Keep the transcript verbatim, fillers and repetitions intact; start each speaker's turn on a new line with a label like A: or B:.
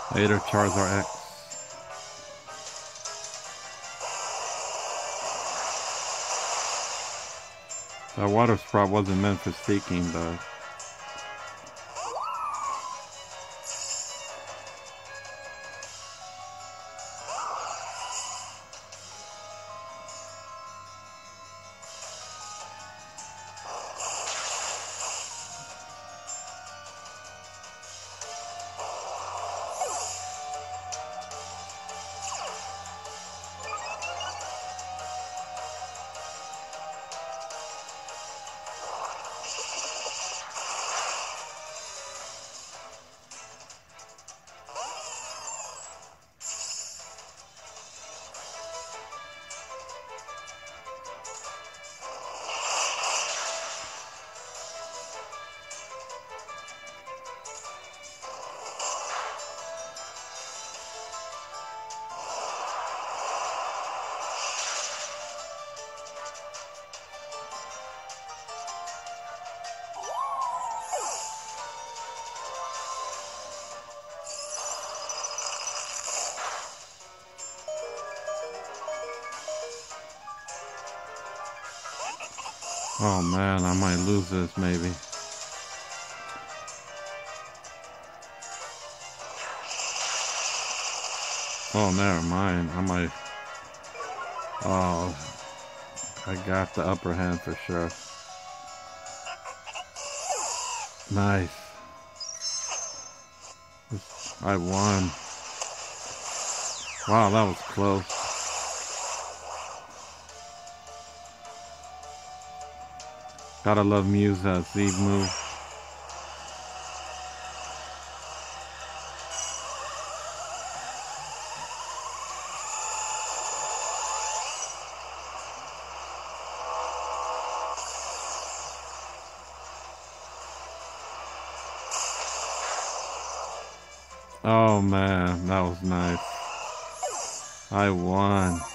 A: Later, Charizard X. That water sprout wasn't meant for seeking, but oh man, I might lose this maybe. Oh, never mind. I might. Oh, I got the upper hand for sure. Nice. I won. Wow, that was close. Gotta love Mew's uh, Z move. Oh man, that was nice. I won.